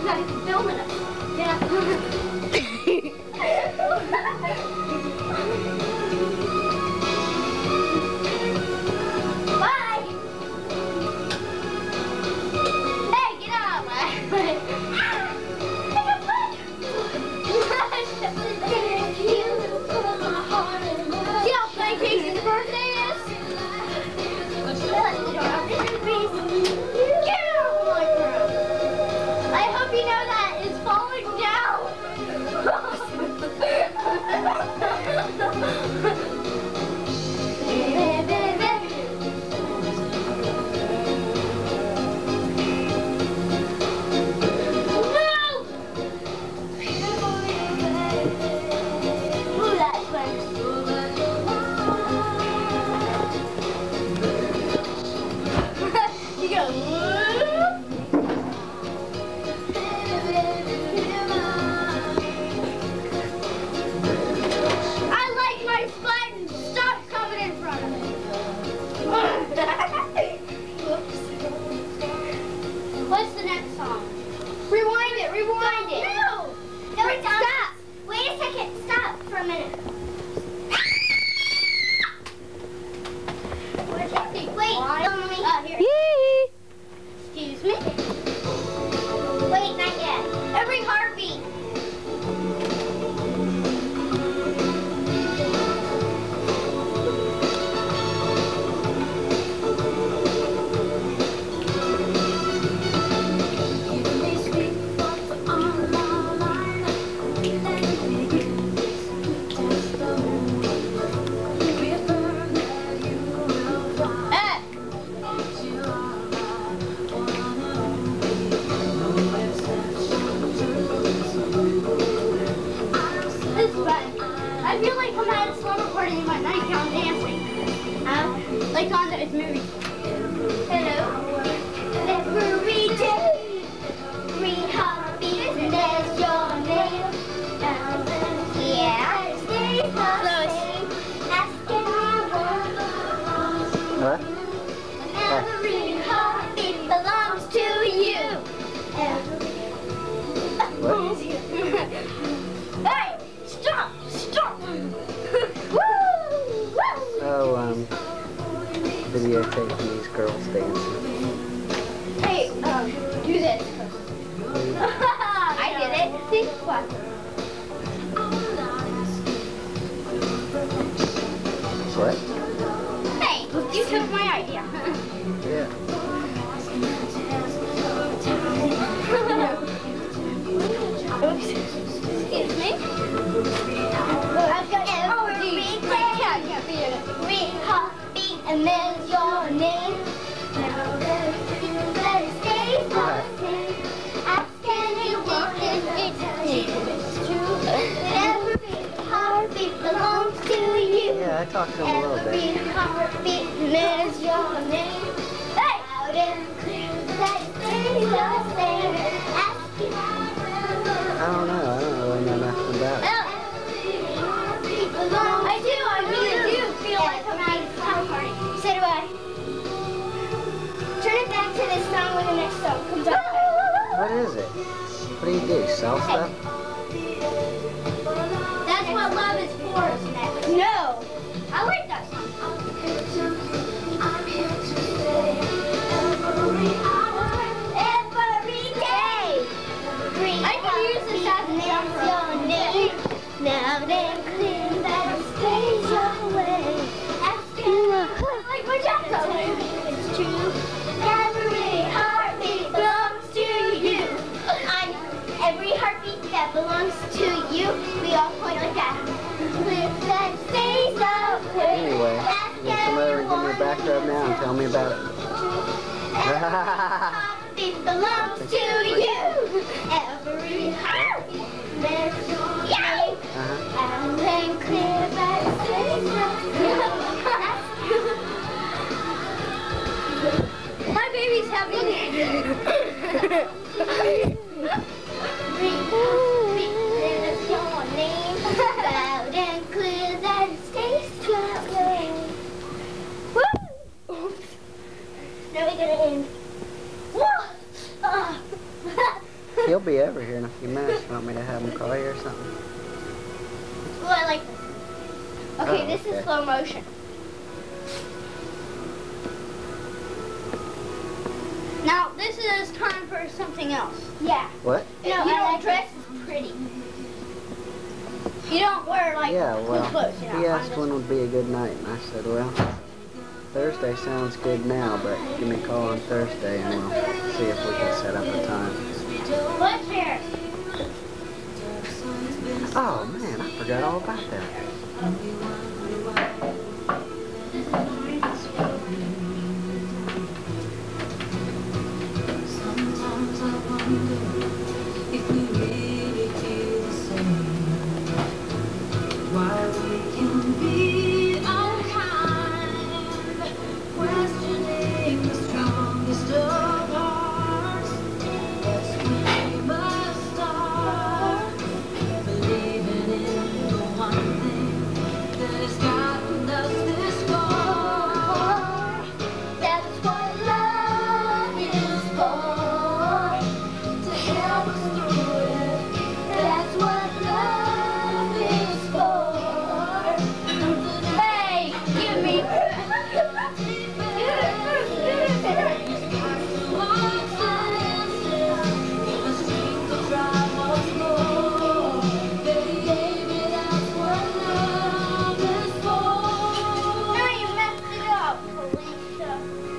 guys are filming us. Yeah. Bye. Hey, get out of my way. See how funny Casey's birthday is? Get out of my room. I hope you know that it's falling down. What's the next song? Rewind it, rewind it. No! No, stop! Wait a second, stop for a minute. Where's your thing? Wait, here. Excuse me? Wait, not yet. Every heartbeat. I feel like I'm at a slumber party in my nightgown dancing. Like on those movies. Hello. Every day, every heartbeat, and there's your name. Yeah. Stay close. Asking what? Every heartbeat belongs to you. What? Hey! Stop! Stop! Woo! Oh, videotaping these girls dancing. Hey, do this. I did it. See? What? What? Hey, you took my idea. Yeah. Oops. Excuse me? I've got every heartbeat, and there's your name. Let it stay the same. Ask anyone if it's true. Every heartbeat belongs to you. Yeah, I talked to him a little Every bit. heartbeat, and there's your name. Hey! Loud and clear, let it stay the same. Ask anyone. I don't know really know nothing about it. I really do feel like I'm at a slumber party. So do I. Turn it back to this song when the next song comes up. What is it? What do you do? Sell stuff? That's what love is for, isn't it? No. I like that song. I'm here to stay every hour, every day. I can use this as a your name. Now then clear that stays your way. Like my jacket. It's true. Every heartbeat belongs to you. Every heartbeat that belongs to you. We all point like that. Clear that stays your way. Anyway, you come over and give me a back rub now and tell me about it. Heartbeat belongs to you. Every heartbeat belongs to you. And then clear that stays my baby's having your name. Loud and clear that stays that way. Woo! Oops. Now we gotta end. Whoa! He'll be over here in a few minutes. You want me to have him call you or something? Well, I like this. Okay, Oh, this okay. is slow motion. Now, this is time for something else. Yeah. What? You don't dress as pretty. You don't wear, like, Yeah, cool well, clothes, you know. he asked when would be a good night, and I said, well, Thursday sounds good now, but give me a call on Thursday, and we'll see if we can set up a time. What's here? Oh, man, I forgot all about that. Sometimes I wonder if we really feel the same. Why we can be unkind, questioning the strongest of hearts. That's when we must start believing in the one thing that has gotten us this far. That's what love is for. To help us through it. That's what love is for. Hey, give me. Now you messed it up, Felicia.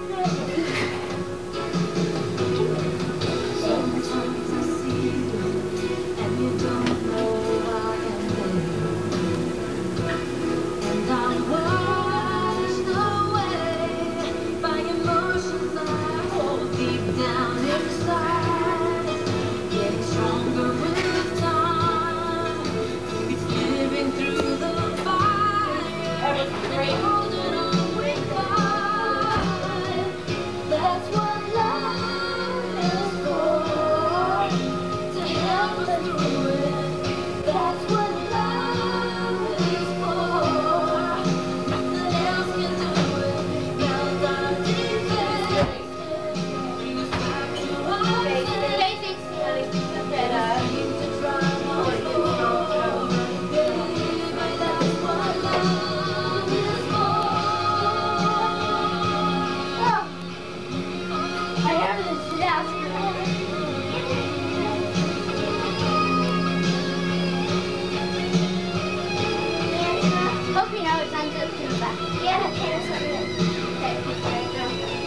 Sometimes I see you and you don't know I am there. And I'm washed away by emotions I hold deep down inside. Getting stronger with time. It's living through the fire. Holding on with God. That's what love is for. To help us through it. That's what love is for. Nothing else can do it. Melt our defense. Bring us back to our Casey said, seem to try once more. Baby, that's what love is for. oh, I have this disaster. Hope you know it's unzipped in the back. Yeah, there's something. Okay, there you go.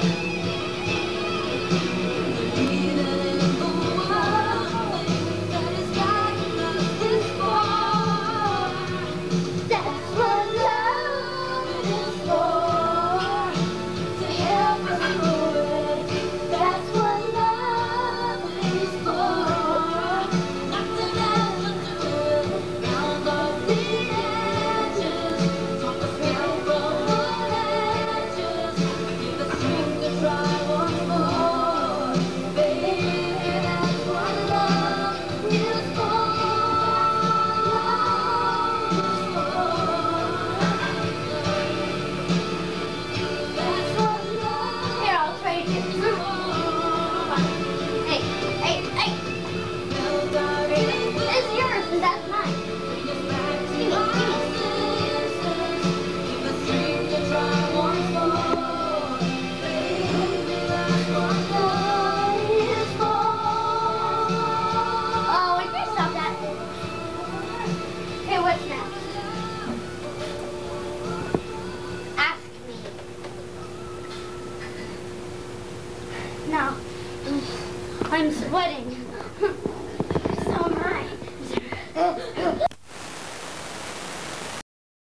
Believing in the one thing that has gotten us this far. That's what love is for. To help us through it. That's what love is for. Nothing else will do it. Round off the edges. Talk us down from the ledges. Give us strength to try once more. Baby, that's what love is for. That's what love Here, I'll trade you. Hey, hey, hey. is for. This is yours and that's mine. Bring us back to our senses. Give us strength to try once more. Baby, that's what love is for. Oh, we can stop that. Okay, what's next? Ask me. No. I'm sweating. So am I.